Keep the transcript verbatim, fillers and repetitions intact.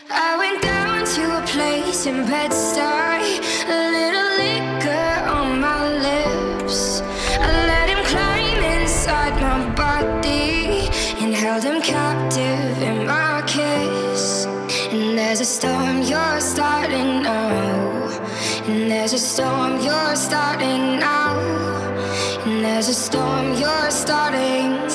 I went down to a place in Bed-Stuy, a little liquor on my lips. I let him climb inside my body and held him captive in my kiss. And there's a storm you're starting now, and there's a storm you're starting now, and there's a storm you're starting